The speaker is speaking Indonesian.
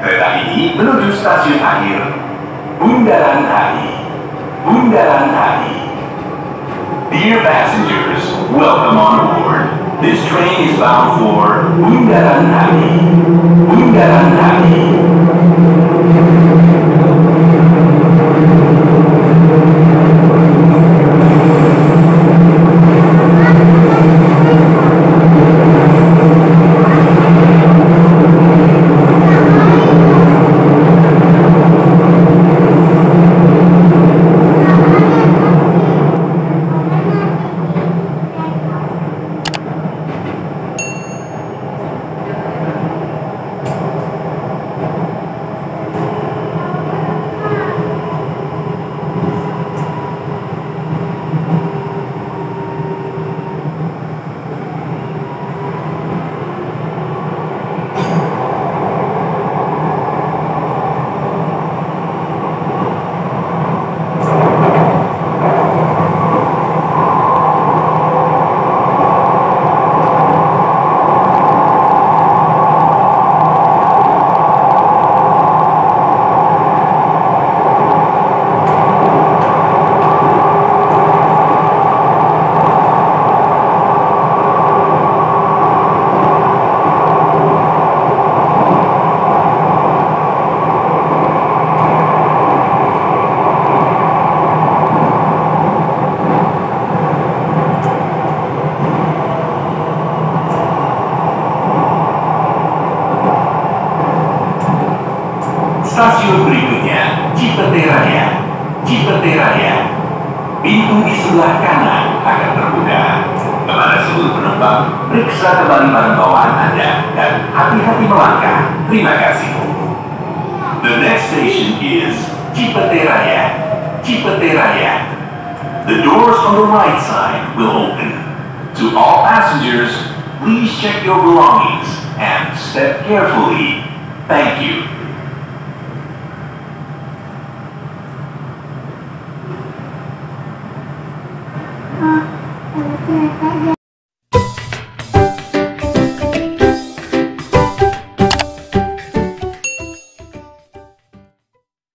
Kereta ini menuju stasiun akhir Bundaran HI. Bundaran HI. Dear passengers, welcome on board. This train is bound for Bundaran HI. Bundaran HI. Stasiun berikutnya, Cipete Raya. Cipete Raya. Pintu di sebelah kanan akan terbuka. Kepada seluruh penumpang, periksa kembali barang bawaan Anda dan hati-hati melangkah. Terima kasih. The next station is Cipete Raya. Cipete Raya. The doors on the right side will open. To all passengers, please check your belongings and step carefully. Thank you.